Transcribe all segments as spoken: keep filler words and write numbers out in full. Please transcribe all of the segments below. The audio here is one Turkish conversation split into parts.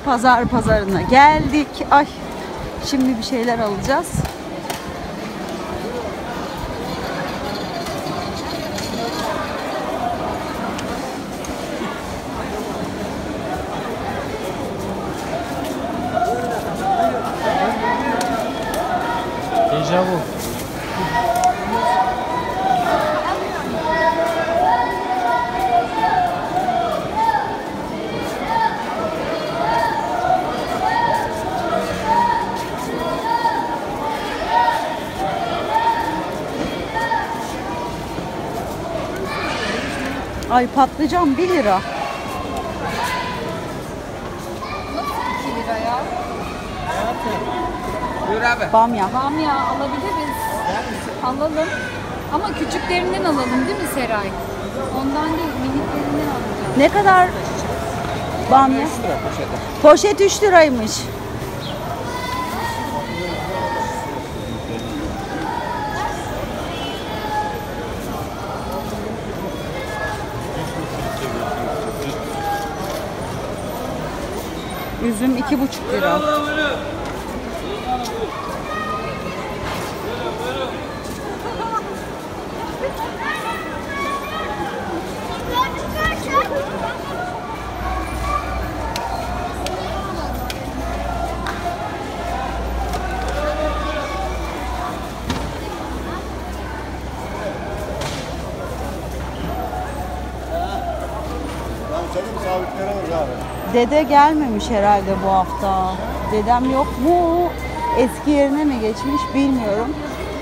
pazar pazarına geldik. Ay, şimdi bir şeyler alacağız. Dejavu. Ay, patlıcan bir lira. iki liraya. Buyur abi. Bamya. Bamya alabiliriz. Alalım. Ama küçüklerinden alalım değil mi Seray? Ondan değil, miniklerinden alacağım. Ne kadar bamya? üç lira poşete. Poşet üç liraymış. Üzüm iki buçuk lira. Dede gelmemiş herhalde bu hafta. Dedem yok mu? Eski yerine mi geçmiş bilmiyorum.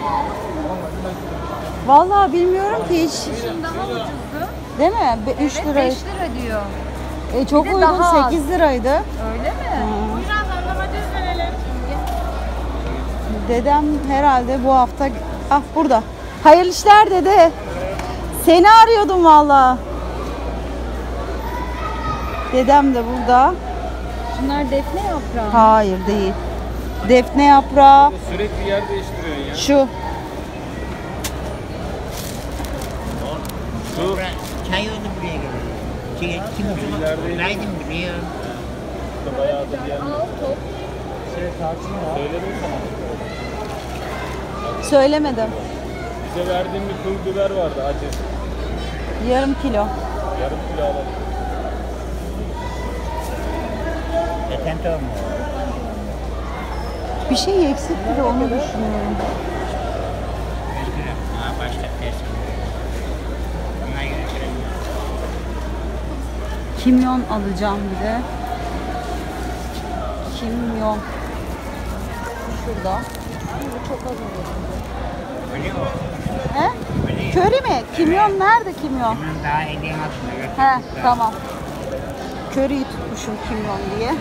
Vallahi bilmiyorum ki hiç. Şunun daha ucuzdu. Değil mi? üç Evet, lira. beş lira diyor. E, çok Bir de uygun, daha az. sekiz liraydı. Öyle mi? Dedem herhalde bu hafta... Ah, burada. Hayırlı işler dede. Seni arıyordum vallahi. Dedem de burada. Şunlar defne yaprağı. Hayır değil. Defne yaprağı. Sürekli yer değiştiriyorsun ya. Şu. Şu. Çay oldu buraya geliyor. Şey, kim oturdu? Verdim buraya. Bayağı da bir yer. Al top. Şey tartışma var. Söyledim sana. Söylemedim. Bize verdiğin bir pul biber vardı acı. Yarım kilo. Yarım kilo alalım. Zaten tamam. Bir şey eksikti de onu düşünüyorum. Ha başka ters. Ona göre söylemiyorum. Kimyon alacağım bir de. Kimyon. Şurada. Bu çok az olur. Öyle o. He? Köri mi? Kimyon nerede kimyon? Hemen daha elin altında götürdüm. He, tamam. Köriyi tutmuşum kimyon diye.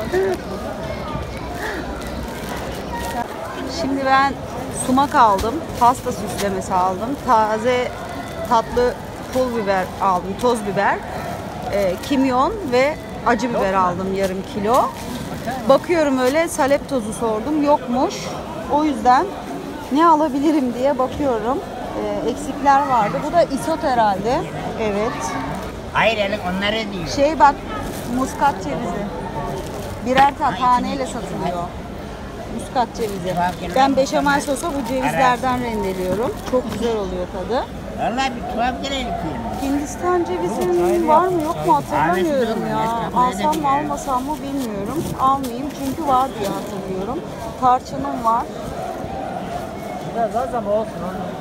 Şimdi ben sumak aldım. Pasta süslemesi aldım. Taze tatlı pul biber aldım. Toz biber. E, kimyon ve acı biber aldım yarım kilo. Bakıyorum öyle, salep tozu sordum. Yokmuş. O yüzden ne alabilirim diye bakıyorum. E, eksikler vardı. Bu da isot herhalde. Evet. Hayır elin onları değil. Şey bak, muskat cevizi. Birer ta- taneyle satılıyor. Muskat cevizi. Ben beşamel sosu bu cevizlerden rendeliyorum. Çok güzel oluyor tadı. Vallahi bir tuhaf gelelim ki. Hindistan cevizinin var mı yok mu hatırlamıyorum ya. Alsam mı almasam mı bilmiyorum. Almayayım çünkü var diye hatırlıyorum. Tarçınım var. Biraz az ama olsun.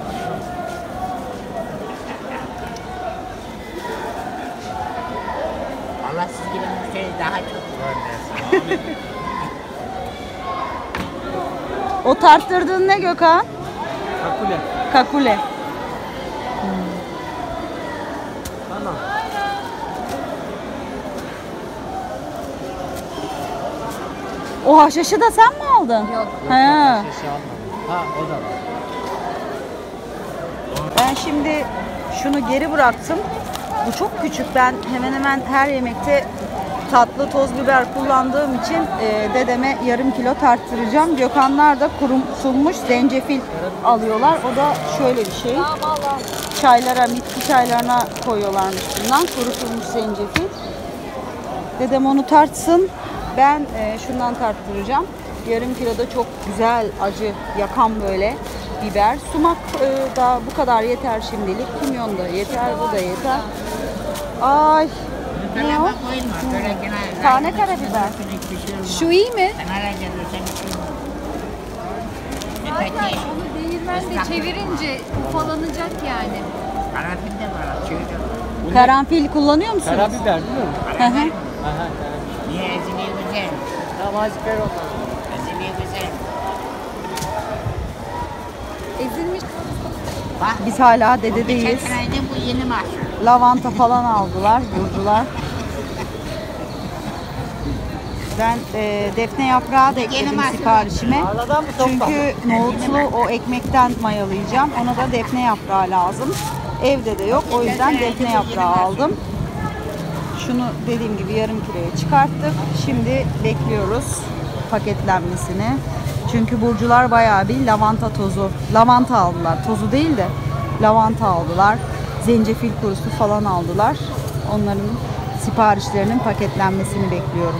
Allah siz gibi müşteri daha çok görmesin. O tarttırdığın ne Gökhan? Kakule. Kakule. Tamam. O haşhaşı da sen mi aldın? Yok. He. Şişe almadım. Ha o da var. Ben şimdi şunu geri bıraktım. Bu çok küçük. Ben hemen hemen her yemekte tatlı toz biber kullandığım için e, dedeme yarım kilo tarttıracağım. Gökhanlar da kurutulmuş zencefil alıyorlar. O da şöyle bir şey. Çaylara, bitki çaylarına koyuyorlarmış bundan. Kurutulmuş zencefil. Dedem onu tartsın. Ben e, şundan tarttıracağım. Yarım kiloda çok güzel, acı, yakan böyle biber. Sumak e, da bu kadar yeter şimdilik. Kimyon da yeter, bu da yeter. Ay, ne o? Kalama koyma. Böyle gene- Tane karabiber. Şu iyi mi? Kenara gelirsen koyma. Zaten onu değirmende çevirince ufalanacak yani. Karanfil de var. Şöyle. Karanfil kullanıyor musunuz? Karabiber değil mi? Hı hı. Aha, karabiber. Niye eziliyor güzel? Tamam azıcık ver ondan. Eziliyor güzel. Ezilmiş. Bak. Biz hala Geçen dededeyiz. seneydi bu yeni mahsul. Lavanta falan aldılar burcular. Ben e, defne yaprağı da ekledim mahsul. siparişime. Tarladan mı topladın? Çünkü nohutlu o ekmekten mayalayacağım. Ona da defne yaprağı lazım. Evde de yok. O yüzden defne yaprağı aldım. Şunu dediğim gibi yarım kiloya çıkarttık. Şimdi bekliyoruz paketlenmesini. Çünkü burcular bayağı bir lavanta tozu, lavanta aldılar. Tozu değil de lavanta aldılar. Zencefil kurusu falan aldılar. Onların siparişlerinin paketlenmesini bekliyorum.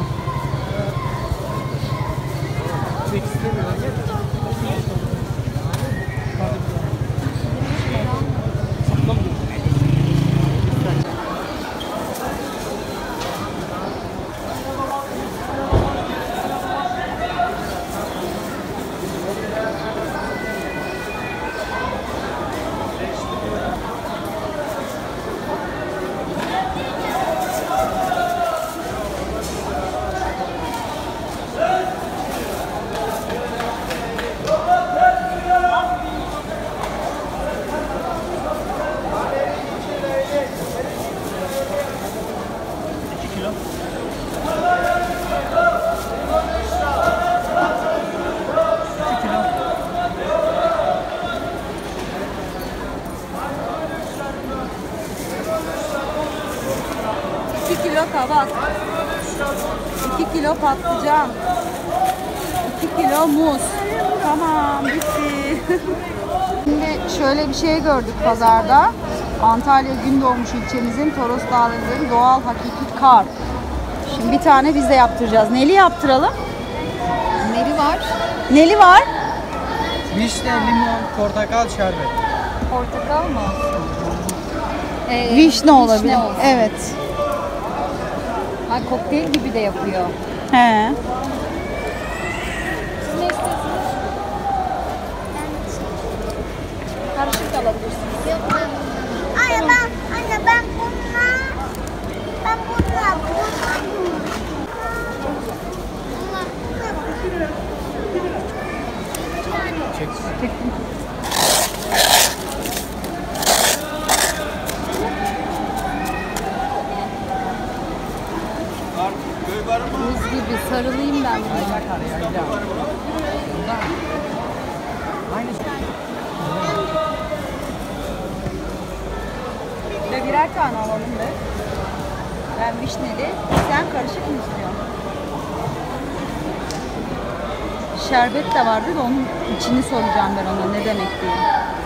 iki kilo kabak, iki kilo patlıcan, iki kilo muz. Tamam, bitti. Şimdi şöyle bir şey gördük pazarda. Antalya Gündoğmuş ilçemizin Toros Dağları'nın doğal hakiki kar. Şimdi bir tane biz de yaptıracağız. Neli yaptıralım? Neli var? Neli var? Vişne, limon, portakal, şerbet. Portakal mı? Ee, Vişne olabilir. olsun. Evet. Ha, kokteyl gibi de yapıyor. He. Siz ne istiyorsunuz? Karışık da alabilirsiniz. Yok ben bundan. Anne ben, anne ben bununla, ben bununla, bununla, bununla. Buz gibi sarılayım ben buna. Ve birer tane alalım be. Ben vişneli, sen karışık mı istiyorsun? Şerbet de vardı da onun içini soracağım ben ona ne demek diye.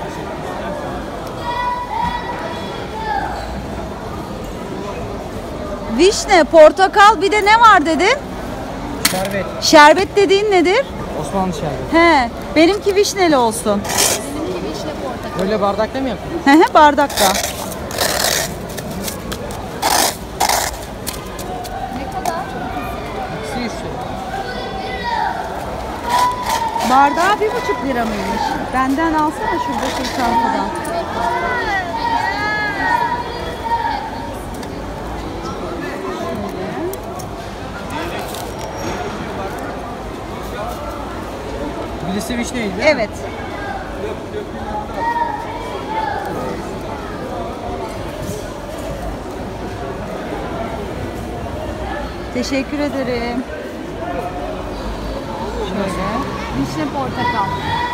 Vişne, portakal bir de ne var dedin? Şerbet. Şerbet dediğin nedir? Osmanlı şerbeti. He, benimki vişneli olsun. Benimki vişne portakal. Böyle bardakta mı yapıyorsun? He he, bardakta. Ne kadar? İkisi yüz lira. Bardağı bir buçuk lira mıymış? Benden alsana şuradaki çantadan. Birisi vişneydi değil mi? Evet. Teşekkür ederim. Şöyle. Vişne portakal.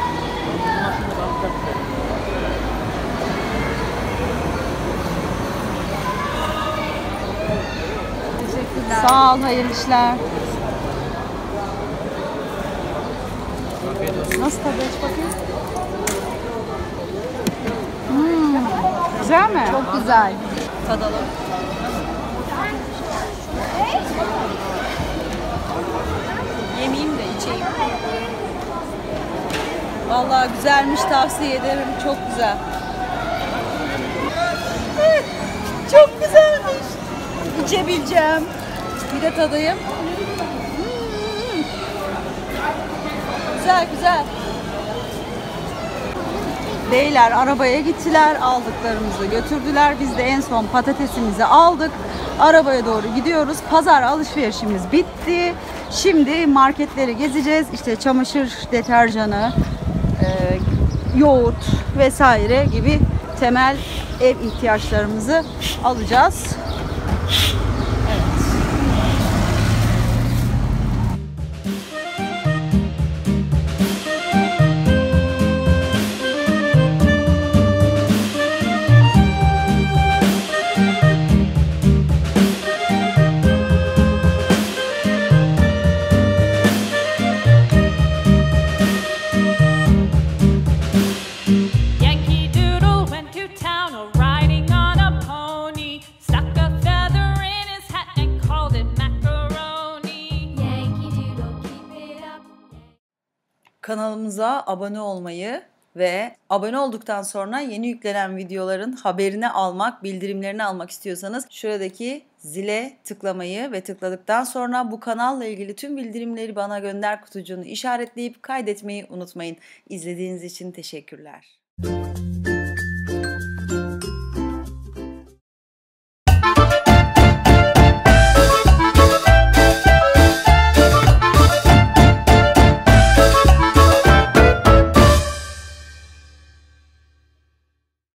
Teşekkürler. Sağ ol, hayırlı işler. Nasıl tadı, aç bakayım. Hmm, güzel mi? Çok güzel. Tadalım. demleyeyim de içeyim. Vallahi güzelmiş, tavsiye ederim. Çok güzel. Çok güzelmiş. İçebileceğim. Bir de tadayım. Hmm. Güzel güzel. Beyler arabaya gittiler, aldıklarımızı götürdüler. Biz de en son patatesimizi aldık. Arabaya doğru gidiyoruz. Pazar alışverişimiz bitti. Şimdi marketleri gezeceğiz. İşte çamaşır deterjanı, e, yoğurt vesaire gibi temel ev ihtiyaçlarımızı alacağız. Yankee Doodle went to town a riding on a pony, stuck a feather in his hat and called it macaroni. Yankee Doodle, keep it up. Kanalımıza abone olmayı ve abone olduktan sonra yeni yüklenen videoların haberini almak, bildirimlerini almak istiyorsanız şuradaki zile tıklamayı ve tıkladıktan sonra bu kanalla ilgili tüm bildirimleri bana gönder kutucuğunu işaretleyip kaydetmeyi unutmayın. İzlediğiniz için teşekkürler.